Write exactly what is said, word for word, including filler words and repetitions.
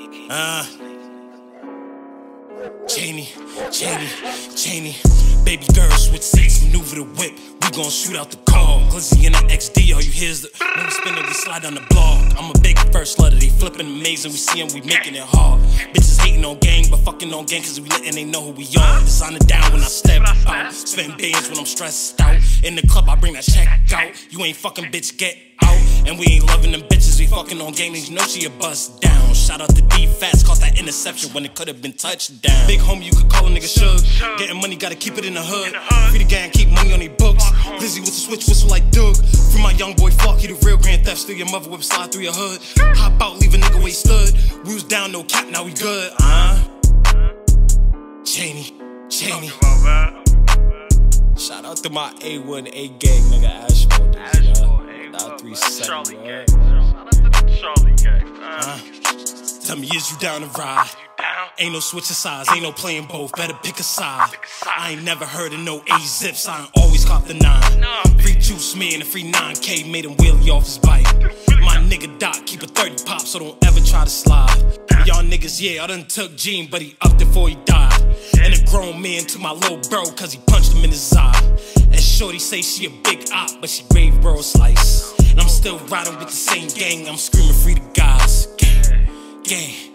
Uh, Cheaney, Cheaney, Cheaney. Baby girl, switch seats, maneuver the whip. We gon' shoot out the car. Glizzy in the X D, all you hear is the when we spin it, we slide on the block. I'm a big first letter, they flippin' amazing. We see 'em, we making it hard. Bitches hating on gang, but fucking on gang, cause we lit and they know who we are. Designer down when I step out. Spend bands when I'm stressed out. In the club, I bring that check out. You ain't fucking, bitch, get out. And we ain't loving them bitches, we fucking on gang, you know she a bust down. Shout out to D-Fats, caught that interception when it could've been touchdown. Big homie, you could call a nigga Shug. Getting money, gotta keep it in the hood. Free the gang, keep money on they books. Glizzy with the switch whistle like Doug. From my young boy Flock, he the real grand theft. Steal your mother whip, slide through your hood. Hop out, leave a nigga where he stood. We was down, no cap, now we good. Uh Cheaney, Cheaney. Shout out to my A one A gang, nigga Ashford. three seven, right? Shout out to the Charlie gang. Uh, tell me, is you down to ride? Ain't no switching sides, ain't no playing both. Better pick a side. I ain't never heard of no A zips. I ain't always caught the nine. Free juice me and a free nine K made him wheelie off his bike. My nigga Doc keep a thirty pop, so don't ever try to slide. Y'all niggas, yeah, I done took Gene, but he upped it before he died. And a grown man to my little bro, cause he punched him in his eye. And shorty say she a big op, but she gave bro a slice. And I'm still riding with the same gang, I'm screaming free to guys. Gang, gang.